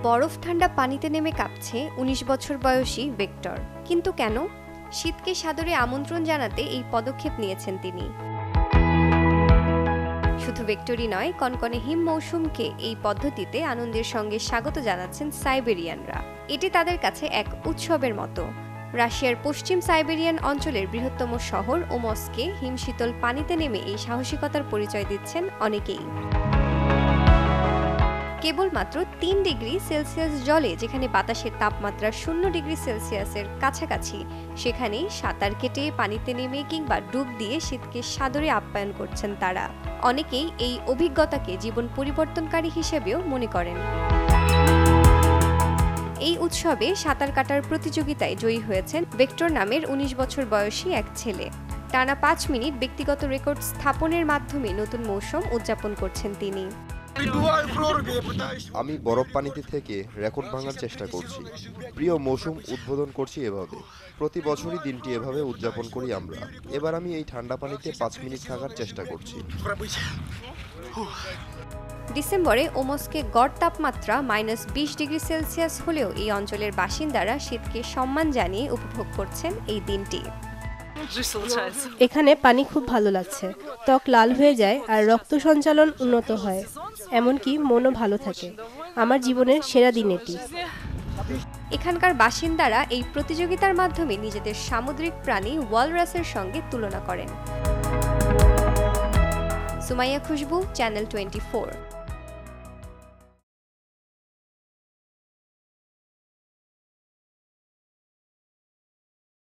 বরফ ঠান্ডা পানিতে নেমে কাঁপছে ১৯ বছর বয়সী ভিক্টর। কিন্তু কেন? শীতকে সাদরে আমন্ত্রণ জানাতে এই পদক্ষেপ নিয়েছেন তিনি। শুধু ভিক্টরই নয়, কনকনে হিম মৌসুমকে এই পদ্ধতিতে আনন্দের সঙ্গে স্বাগত জানাচ্ছেন সাইবেরিয়ানরা। এটি তাদের কাছে এক উৎসবের মতো। রাশিয়ার পশ্চিম সাইবেরিয়ান অঞ্চলের বৃহত্তম শহর ওমস্কে হিমশীতল পানিতে নেমে এই সাহসিকতার পরিচয় দিচ্ছেন অনেকেই। কেবলমাত্র ৩ ডিগ্রি সেলসিয়াস জলে, যেখানে বাতাসের তাপমাত্রা 0 ডিগ্রি সেলসিয়াসের কাছাকাছি, সেখানেই সাঁতার কেটে পানিতে নেমে কিংবা ডুব দিয়ে শীতকে সাদরে আপ্যায়ন করছেন তারা। অনেকেই এই অভিজ্ঞতাকে জীবন পরিবর্তনকারী হিসেবেও মনে করেন। এই উৎসবে সাঁতার কাটার প্রতিযোগিতায় জয়ী হয়েছেন ভিক্টর নামের ১৯ বছর বয়সী এক ছেলে। টানা ৫ মিনিট ব্যক্তিগত রেকর্ড স্থাপনের মাধ্যমে নতুন মৌসুম উদযাপন করছেন তিনি। আমি বরফ পানিতে থেকে রেকর্ড ভাঙার চেষ্টা করছি। প্রিয় মৌসুম উদ্বোধন করছি এভাবে। প্রতি বছরই দিনটি এভাবে উদযাপন করি আমরা। এবার আমি এই ঠান্ডা পানিতে ৫ মিনিট থাকার চেষ্টা করছি। ডিসেম্বরে ওমস্কে গড় তাপমাত্রা -২০ ডিগ্রি সেলসিয়াস হলেও এই অঞ্চলের বাসিন্দারা শীতকে সম্মান জানিয়ে উপভোগ করছেন এই দিনটি। এখানে পানি খুব ভালো লাগছে। ত্বক লাল হয়ে যায় আর রক্ত সঞ্চালন উন্নত হয়, এমনকি মনও ভালো থাকে। আমার জীবনের সেরা দিন এটি। এখানকার বাসিন্দারা এই প্রতিযোগিতার মাধ্যমে নিজেদের সামুদ্রিক প্রাণী ওয়ালরাসের সঙ্গে তুলনা করেন। সুমাইয়া খুশবু, চ্যানেল 24।